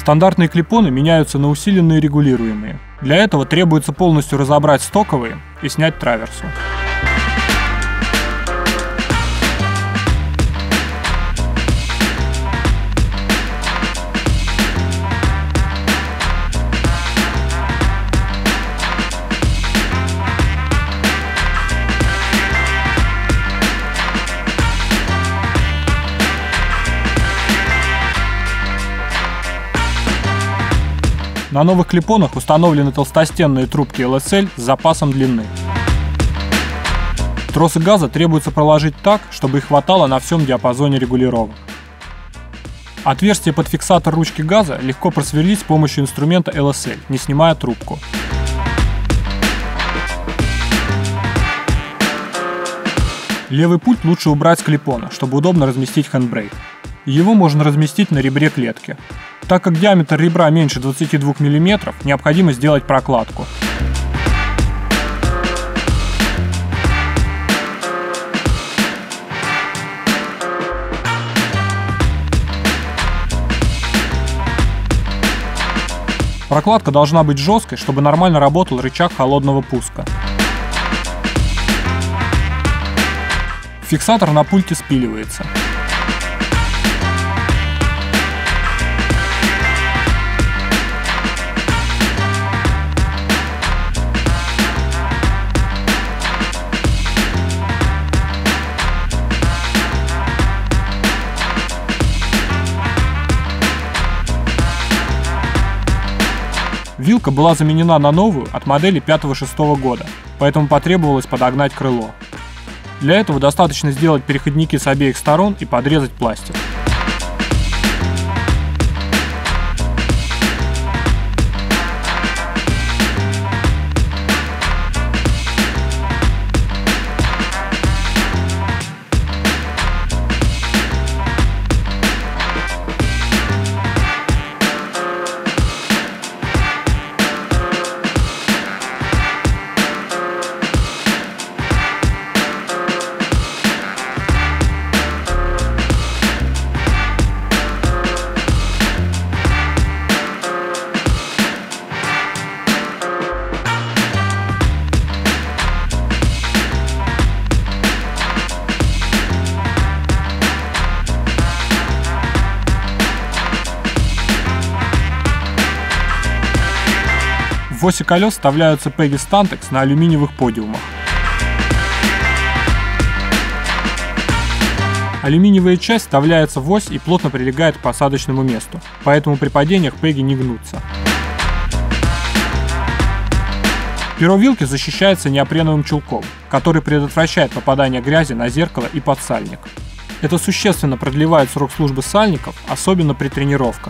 Стандартные клипоны меняются на усиленные регулируемые. Для этого требуется полностью разобрать стоковые и снять траверсу. На новых клипонах установлены толстостенные трубки LSL с запасом длины. Тросы газа требуется проложить так, чтобы их хватало на всем диапазоне регулировок. Отверстие под фиксатор ручки газа легко просверлить с помощью инструмента LSL, не снимая трубку. Левый пульт лучше убрать с клипона, чтобы удобно разместить хэндбрейк. Его можно разместить на ребре клетки. Так как диаметр ребра меньше 22 мм, необходимо сделать прокладку. Прокладка должна быть жесткой, чтобы нормально работал рычаг холодного пуска. Фиксатор на пульте спиливается. Вилка была заменена на новую от модели 5-6 года, поэтому потребовалось подогнать крыло. Для этого достаточно сделать переходники с обеих сторон и подрезать пластик. В оси колес вставляются пеги Stantex на алюминиевых подиумах. Алюминиевая часть вставляется в ось и плотно прилегает к посадочному месту, поэтому при падениях пеги не гнутся. Перо вилки защищается неопреновым чулком, который предотвращает попадание грязи на зеркало и подсальник. Это существенно продлевает срок службы сальников, особенно при тренировках.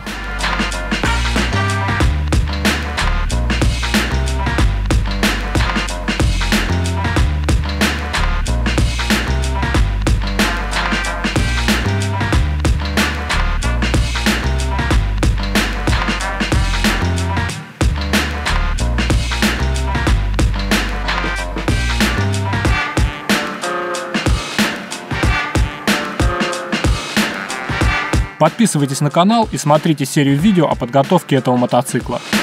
Подписывайтесь на канал и смотрите серию видео о подготовке этого мотоцикла.